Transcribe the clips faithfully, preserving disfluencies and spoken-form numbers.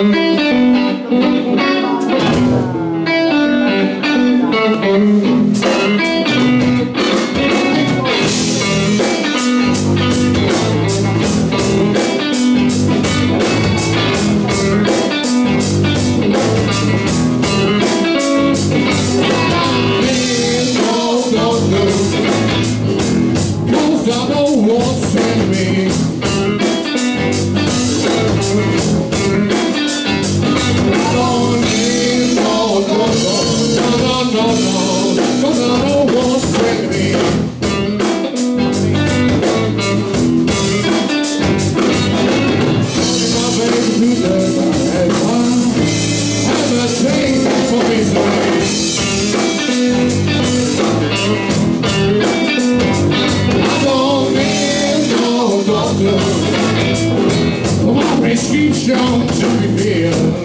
Prescription to be filled.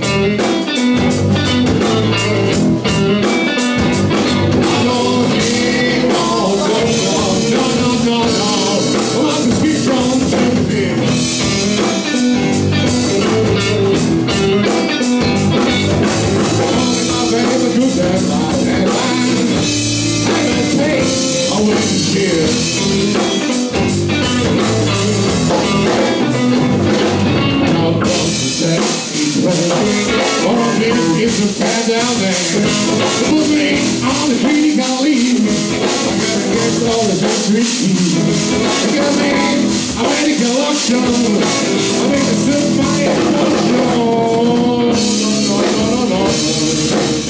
I don't need no, no, no, no, no, my prescription to be filled. My baby, good that life and mine. I gotta take a wooden chair. Oh, it's a pad down there. Put me on the tree, can't leave. I gotta get all the country keys. I got me, I'm ready to go up, show. I'm in the silk, my emotion. No, no, no, no, no.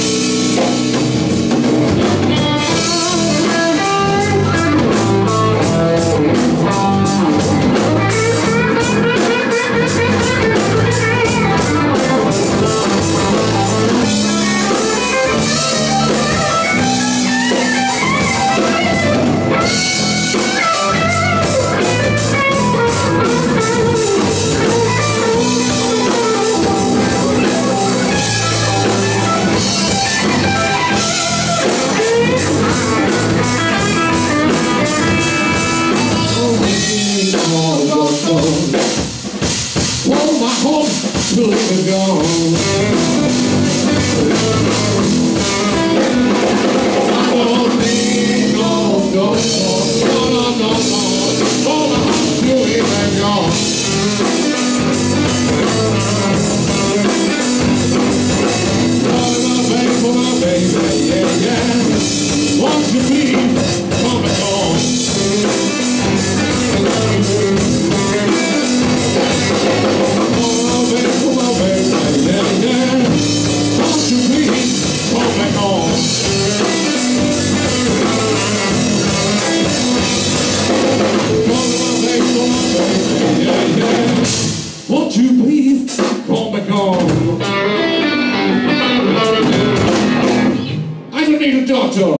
Oh, my hope will be gone. I don't need no, no, no, no, no, no. Oh, my hope will be gone. Oh, my baby, my baby, yeah, yeah. Won't you please come and home? Won't you please come back home? I don't need a doctor.